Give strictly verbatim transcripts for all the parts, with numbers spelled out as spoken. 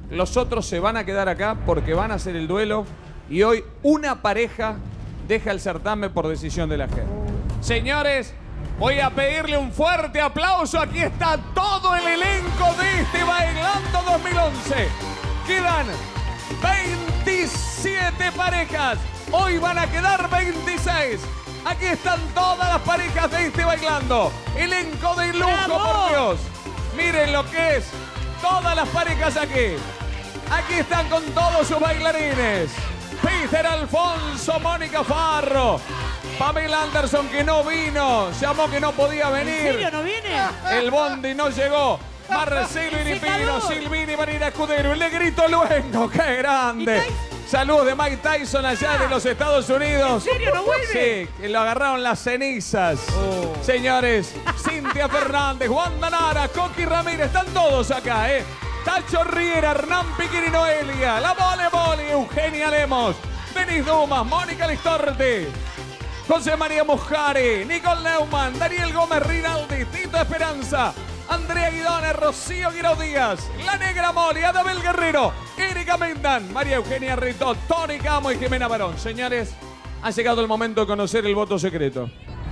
Los otros se van a quedar acá porque van a hacer el duelo. Y hoy una pareja deja el certamen por decisión de la gente. Señores, voy a pedirle un fuerte aplauso. Aquí está todo el elenco de este Bailando dos mil once. Quedan veintisiete parejas. Hoy van a quedar veintiséis. Aquí están todas las parejas de este Bailando. Elenco de lujo, ¡bravo! Por Dios. Miren lo que es. Todas las parejas aquí. Aquí están con todos sus bailarines. Peter Alfonso, Mónica Farro, Pamela Anderson, que no vino. Llamó que no podía venir. ¿En serio no viene? El bondi no llegó. Marcelo Iripino, Silvini, Marina Escudero, el Negrito Luengo, qué grande. Saludos de Mike Tyson allá ah, de los Estados Unidos. ¿En serio no vuelve? Sí, que lo agarraron las cenizas. Oh. Señores, Cintia Fernández, Juan Danara, Coqui Ramírez, están todos acá, ¿eh? Tacho Riera, Hernán Piquiri Noelia, La Mole Mole, Eugenia Lemos, Denis Dumas, Mónica Listorti, José María Mujari, Nicole Neumann, Daniel Gómez Rinaldi, Tito Esperanza, Andrea Guidone, Rocío Guirao Díaz, La Negra Moli, Adabel Guerrero, Erika Mendan, María Eugenia Rito, Tony Camo y Jimena Barón. Señores, ha llegado el momento de conocer el voto secreto.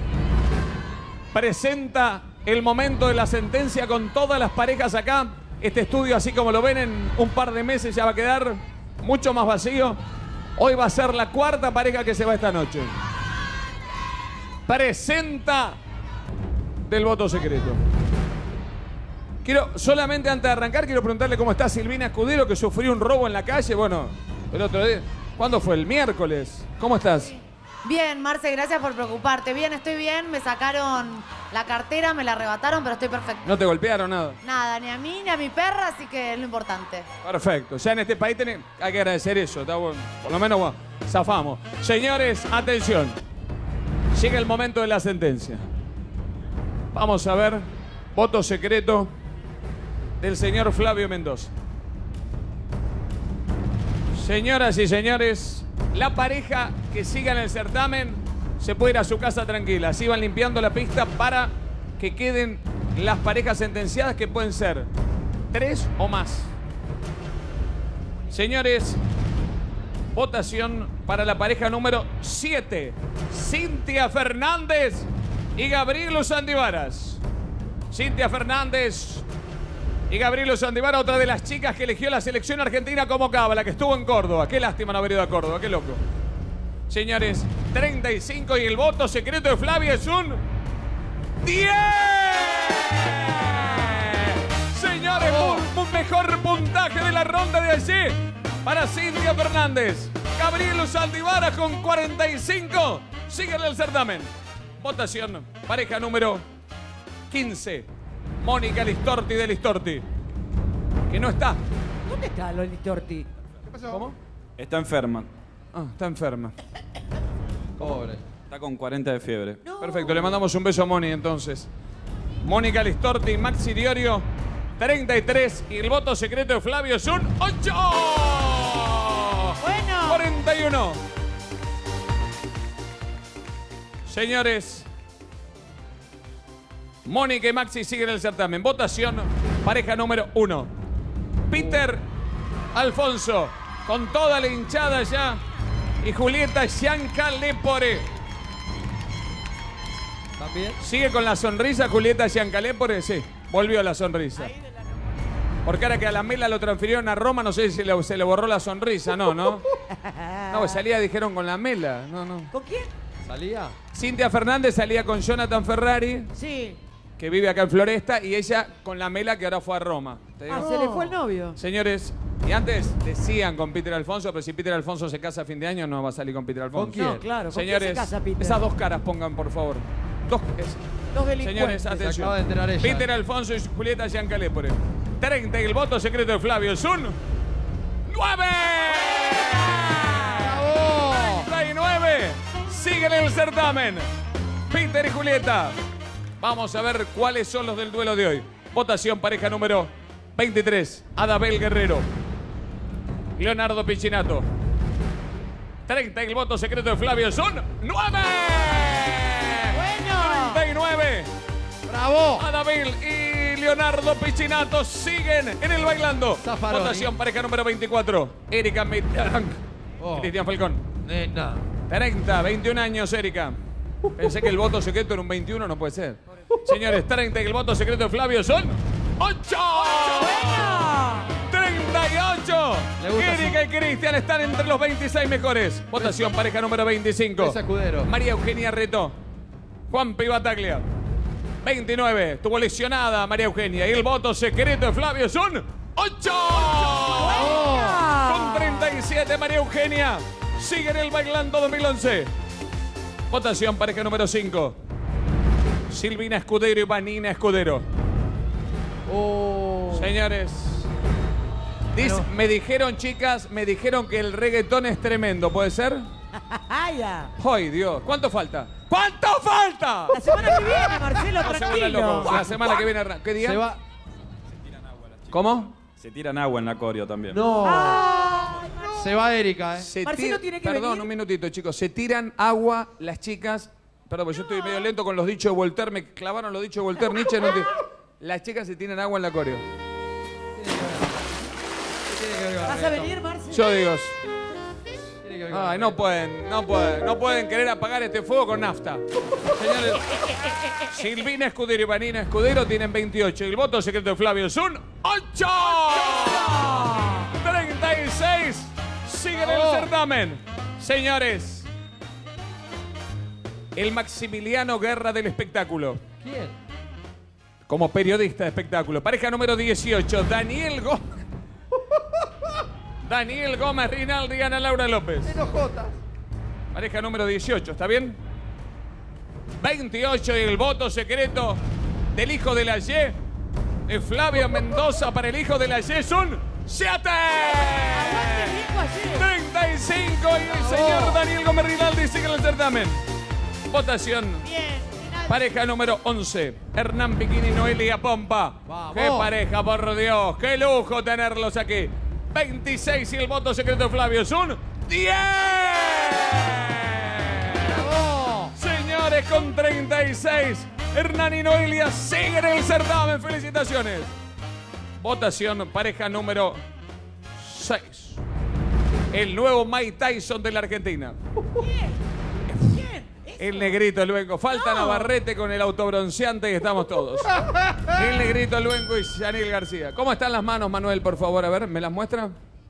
Presenta el momento de la sentencia con todas las parejas acá. Este estudio, así como lo ven, en un par de meses ya va a quedar mucho más vacío. Hoy va a ser la cuarta pareja que se va esta noche. Presenta del voto secreto. Quiero, solamente antes de arrancar, quiero preguntarle cómo está Silvina Escudero, que sufrió un robo en la calle. Bueno, el otro día. ¿Cuándo fue? El miércoles. ¿Cómo estás? Bien, Marce, gracias por preocuparte. Bien, estoy bien. Me sacaron la cartera, me la arrebataron, pero estoy perfecto. ¿No te golpearon nada? Nada, ni a mí ni a mi perra, así que es lo importante. Perfecto. Ya en este país tenés, hay que agradecer eso. Está bueno. Por lo menos bueno, zafamos. Señores, atención. Llega el momento de la sentencia. Vamos a ver. Voto secreto del señor Flavio Mendoza. Señoras y señores, la pareja que siga en el certamen se puede ir a su casa tranquila. Así van limpiando la pista para que queden las parejas sentenciadas, que pueden ser tres o más. Señores, votación para la pareja número siete. Cintia Fernández y Gabriel Sandivaras. Cintia Fernández y Gabriel Sandivaras, otra de las chicas que eligió la selección argentina como cábala, que estuvo en Córdoba. Qué lástima no haber ido a Córdoba, qué loco. Señores, treinta y cinco y el voto secreto de Flavia es un diez. Señores, un, un mejor puntaje de la ronda de ayer para Cintia Fernández. Gabriel Sandivaras con cuarenta y cinco. Siguen el certamen. Votación, pareja número quince. Mónica Listorti de Listorti. Que no está. ¿Dónde está lo Listorti? ¿Qué pasó? ¿Cómo? Está enferma. Ah, está enferma. Pobre. Está con cuarenta de fiebre. No. Perfecto, le mandamos un beso a Moni entonces. Mónica Listorti y Maxi Diorio, treinta y tres. Y el voto secreto de Flavio es un ocho. Bueno. cuarenta y uno. Señores, Mónica y Maxi siguen el certamen. Votación, pareja número uno. Peter Alfonso, con toda la hinchada ya. Y Julieta Giancalepore. ¿También? ¿Sigue con la sonrisa Julieta Giancalepore? Sí, volvió la sonrisa. Porque ahora que a la Mela lo transfirieron a Roma, no sé si le, se le borró la sonrisa, no, ¿no? No, pues salía, dijeron, con la Mela. No, no. ¿Con quién? ¿Salía? Cintia Fernández salía con Jonathan Ferrari. Sí. Que vive acá en Floresta, y ella con la Mela, que ahora fue a Roma. ¿Te digo? Ah, se le fue el novio. Señores, y antes decían con Peter Alfonso, pero si Peter Alfonso se casa a fin de año, no va a salir con Peter Alfonso. ¿Con quién? No, claro. ¿Con Señores, quién se casa Peter? esas dos caras pongan, por favor. Dos, es, Dos delincuentes. señores, Se atención. acaba de enterar ella. Peter Alfonso y Julieta Giancalepore. treinta y el voto secreto de Flavio es un nueve. ¡Bravo! treinta y nueve. Siguen el certamen. Peter y Julieta. Vamos a ver cuáles son los del duelo de hoy. Votación, pareja número veintitrés. Adabel Guerrero. Leonardo Pichinato. treinta y el voto secreto de Flavio son nueve. Bueno. treinta y nueve. ¡Bravo! Adabel y Leonardo Pichinato siguen en el bailando. Zaffaroni. Votación pareja número veinticuatro. Erika Mitterrand. Oh. Cristian Falcón. Nena. treinta, veintiún años, Erika. Pensé que el voto secreto era un veintiuno, no puede ser. Señores, treinta y el voto secreto de Flavio son ocho. treinta y ocho. Le gusta Erika y Cristian están entre los veintiséis mejores. Votación pareja número veinticinco. Es Escudero. María Eugenia Reto. Juan Pibataglia. veintinueve. Estuvo lesionada María Eugenia. Y el voto secreto de Flavio son ocho. Con treinta y siete, María Eugenia sigue en el Bailando dos mil once. Votación pareja número cinco. Silvina Escudero y Vanina Escudero. Oh. Señores, dis- Bueno. me dijeron, chicas, me dijeron que el reggaetón es tremendo, ¿puede ser? Ya. ¡Ay, Dios! ¿Cuánto falta? ¿Cuánto falta? La semana que viene, Marcelo, No se vuelvan tranquilo. locos. La semana que viene arranca. ¿Qué día? Se va. ¿Cómo? Se tiran agua en la coreo también. No. Ay, Se va Erika, ¿eh? Se Marcelo tira- tiene que Perdón, venir. un minutito, chicos. Se tiran agua las chicas. Perdón, porque yo estoy medio lento con los dichos de Voltaire. Me clavaron los dichos de Voltaire. Nietzsche no entiendo. Las chicas se tiran agua en la coreo. ¿Qué tiene que ver con ¿Vas el a reggaetón? venir, Marcelo? Yo digo, Tiene que ver con ay, el no reggaetón. pueden, no pueden, no pueden querer apagar este fuego con nafta. Señores, Silvina Escudero y Vanina Escudero tienen veintiocho. Y el voto secreto de Flavio son ocho. treinta y seis. Siguen el Bravo. certamen. Señores, el Maximiliano Guerra del espectáculo. ¿Quién? Como periodista de espectáculo. Pareja número dieciocho, Daniel Gómez. Daniel Gómez Rinaldi y Ana Laura López. Enojotas. Pareja número dieciocho, ¿está bien? veintiocho y el voto secreto del hijo de la Y, de Flavio Mendoza para el hijo de la Y son siete. treinta y cinco y el señor Daniel Gómez Rinaldi sigue en el certamen. Votación. Bien. Pareja número once, Hernán Piquini y Noelia Pompa. Vamos. ¡Qué pareja, por Dios! ¡Qué lujo tenerlos aquí! veintiséis y el voto secreto de Flavio son diez. ¡Bravo! Señores, con treinta y seis, Hernán y Noelia siguen el certamen. ¡Felicitaciones! Votación, pareja número seis. El nuevo Mike Tyson de la Argentina. ¿Quién? El negrito Luengo. Falta Navarrete con el autobronceante y estamos todos. El negrito Luengo y Yanil García. ¿Cómo están las manos, Manuel, por favor? A ver, ¿me las muestra?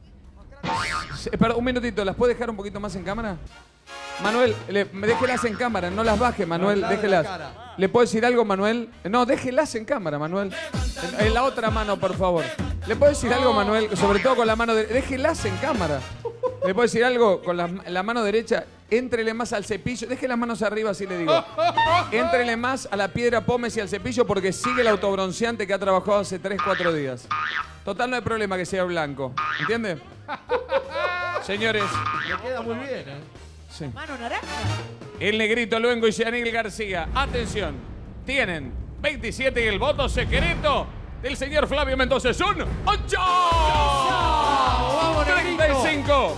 Sí, perdón, un minutito. ¿Las puede dejar un poquito más en cámara? Manuel, le, déjelas en cámara. No las baje, Manuel. No, la de déjelas. la cara. ¿Le puedo decir algo, Manuel? No, déjelas en cámara, Manuel. En, en la otra mano, por favor. ¿Le puedo decir algo, Manuel? Sobre todo con la mano derecha. Déjelas en cámara. ¿Le puedo decir algo? Con la, la mano derecha, éntrele más al cepillo. Deje las manos arriba, así le digo. Éntrele más a la piedra pómez y al cepillo porque sigue el autobronceante que ha trabajado hace tres, cuatro días. Total, no hay problema que sea blanco. ¿Entiende? Señores, Le queda muy bien, ¿eh? sí. Mano naranja. El negrito Luengo y Yanil García. Atención, tienen veintisiete y el voto secreto del señor Flavio Mendoza son ocho. ¡Vamos, treinta y cinco.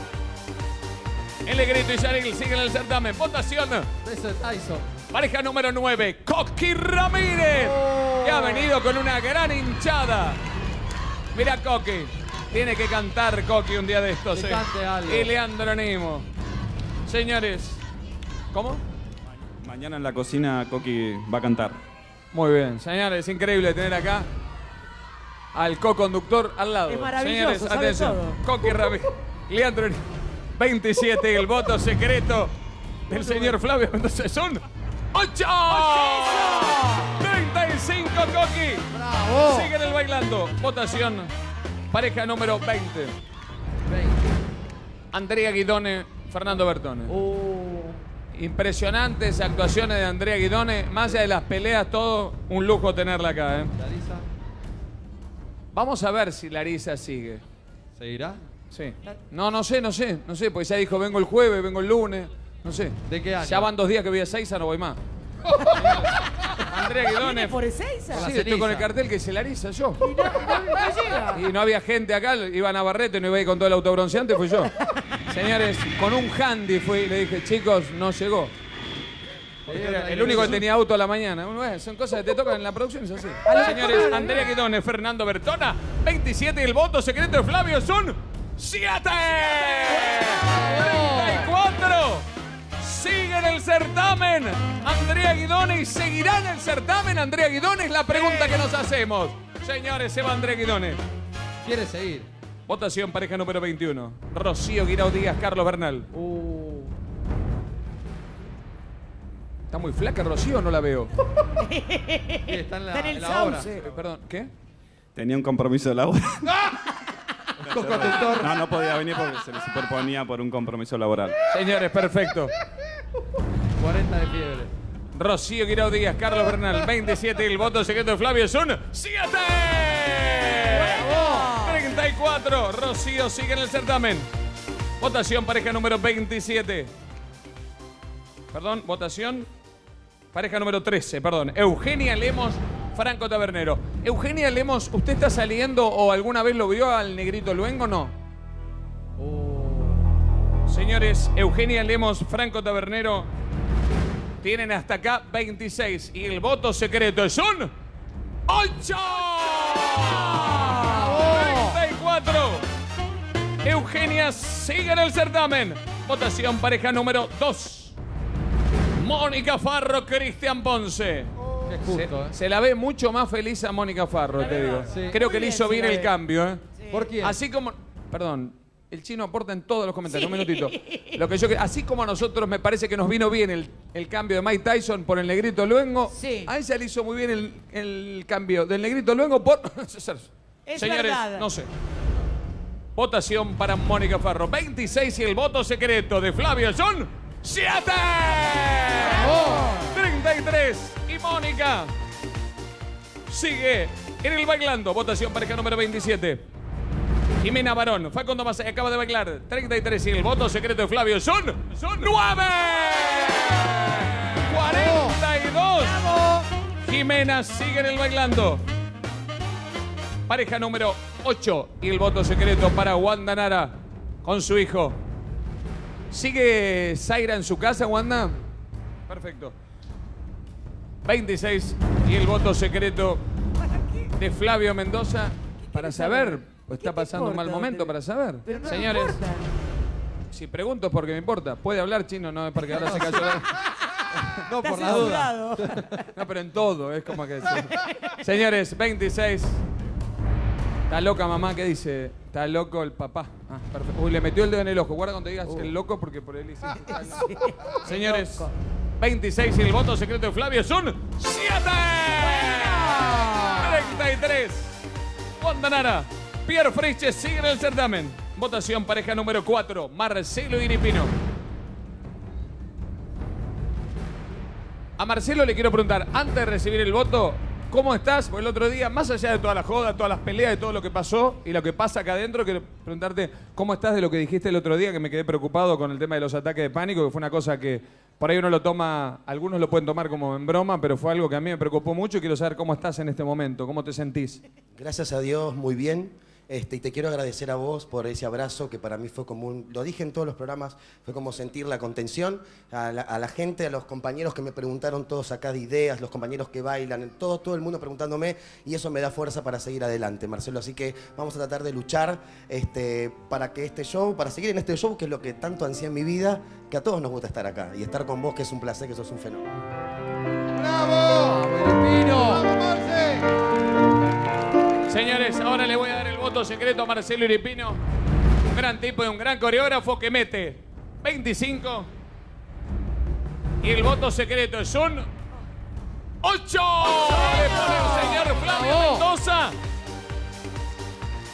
El negrito y Yanil siguen en el certamen. Votación. Beso de Tyson. Pareja número nueve, Coqui Ramírez, que ha venido con una gran hinchada. Mira, Coqui, tiene que cantar Coqui un día de estos. Que eh. cante algo. Y Leandro Nimo. Señores, ¿cómo? Mañana en la cocina Coqui va a cantar. Muy bien, señores, increíble tener acá al co-conductor al lado. Es maravilloso, Señores, sabe atención. todo. Coqui Ramírez, Leandro Nimo, veintisiete, el voto secreto del señor Flavio Mendoza son ocho. treinta y cinco, Coqui. ¡Bravo! Siguen el bailando. Votación. Pareja número veinte. veinte. Andrea Guidone, Fernando Bertone. Uh, Impresionantes actuaciones de Andrea Guidone. Más allá de las peleas, todo un lujo tenerla acá. ¿eh? Larisa. Vamos a ver si Larisa sigue. ¿Seguirá? Sí. No, no sé, no sé. No sé, porque ya dijo, vengo el jueves, vengo el lunes. No sé. ¿De qué año? Ya van dos días que voy a Seiza, no voy más. Andrea Guidone. ¿Viene por Ezeiza? Sí, la estoy con el ceniza. cartel que dice Larisa, yo. Y no, y no- no llega. Y no había gente acá, iba Navarrete, no iba a ir con todo el autobronceante, fui yo. Señores, con un handy fui y le dije, chicos, no llegó. Era el único que tenía auto a la mañana. Bueno, son cosas que te tocan en la producción, es así. los Señores, cojones, Andrea Guidone, Fernando Bertona, veintisiete y el voto secreto de Flavio son siete. treinta y cuatro. Sigue en el certamen Andrea Guidone y seguirá en el certamen Andrea Guidone, es la pregunta que nos hacemos. Señores, se va Andrea Guidone. Quiere seguir. Votación pareja número veintiuno. Rocío Guirao Díaz, Carlos Bernal. Uh. ¿Está muy flaca Rocío o no la veo? Sí, está en la, Está en el en la obra. sauce. Eh, Perdón, ¿qué? Tenía un compromiso laboral. Co-conductor. No, no podía venir porque se le superponía por un compromiso laboral. Señores, perfecto. cuarenta de fiebre. Rocío Guirao Díaz, Carlos Bernal, veintisiete y el voto secreto de Flavio son siete. treinta y cuatro. Rocío sigue en el certamen. Votación pareja número veintisiete. Perdón, votación pareja número trece, perdón. Eugenia Lemos, Franco Tabernero. Eugenia Lemos, ¿usted está saliendo o alguna vez lo vio al Negrito Luengo o no? Uh. Señores, Eugenia Lemos, Franco Tabernero, tienen hasta acá veintiséis y el voto secreto es un ocho. treinta y cuatro. Eugenia sigue en el certamen. Votación pareja número dos. Mónica Farro, Cristian Ponce. Qué Se, justo, ¿eh? se la ve mucho más feliz a Mónica Farro, te digo. Sí. Creo Muy que le bien, hizo se bien la el ve. cambio, ¿eh? ¿Por quién? Así como... Perdón, el chino aporta en todos los comentarios. Un minutito. Lo que yo, así como a nosotros me parece que nos vino bien el, el cambio de Mike Tyson por el Negrito Luengo, Sí. a ella le hizo muy bien el, el cambio del Negrito Luengo por... Es Señores, verdad. no sé. Votación para Mónica Farro. veintiséis y el voto secreto de Flavio son siete. treinta y tres. Y Mónica sigue en el bailando. Votación pareja número veintisiete. Jimena Barón, Facundo Masay acaba de bailar. treinta y tres y el voto secreto de Flavio son, son nueve. cuarenta y dos. Jimena sigue en el bailando. Pareja número ocho y el voto secreto para Wanda Nara con su hijo. ¿Sigue Zaira en su casa, Wanda? Perfecto. veintiséis y el voto secreto de Flavio Mendoza para saber, pues está te pasando un mal importa, momento Otto? para saber. Pero no me Señores, importa. si pregunto es porque me importa. ¿Puede hablar chino? No, es porque ahora se cayó. No, Está por la duda. censurado. No, pero en todo, es como que... sí. Señores, veintiséis. Está loca mamá, ¿qué dice? Está loco el papá. Ah, perfecto. Uy, le metió el dedo en el ojo. Guarda cuando digas el loco porque por él hiciste. Está loco. Señores, veintiséis y el voto secreto de Flavio son siete. treinta y tres. Wanda Nara, Pierre Friche sigue en el certamen. Votación pareja número cuatro, Marcelo Iripino. A Marcelo le quiero preguntar, antes de recibir el voto, ¿cómo estás? Porque el otro día, más allá de toda la joda, todas las peleas, de todo lo que pasó y lo que pasa acá adentro, quiero preguntarte cómo estás de lo que dijiste el otro día, que me quedé preocupado con el tema de los ataques de pánico, que fue una cosa que por ahí uno lo toma, algunos lo pueden tomar como en broma, pero fue algo que a mí me preocupó mucho y quiero saber cómo estás en este momento, cómo te sentís. Gracias a Dios, muy bien. Este, y te quiero agradecer a vos por ese abrazo que para mí fue como un, lo dije en todos los programas, fue como sentir la contención, a la, a la gente, a los compañeros que me preguntaron todos acá de ideas, los compañeros que bailan, todo, todo el mundo preguntándome y eso me da fuerza para seguir adelante, Marcelo. Así que vamos a tratar de luchar este, para que este show, para seguir en este show, que es lo que tanto ansía en mi vida, que a todos nos gusta estar acá y estar con vos, que es un placer, que sos un fenómeno. ¡Bravo! ¡Filipino! ¡Vamos, Marce! Señores, ahora le voy a dar el voto secreto a Marcelo Iripino, un gran tipo y un gran coreógrafo que mete veinticinco y el voto secreto es un ocho. Le pone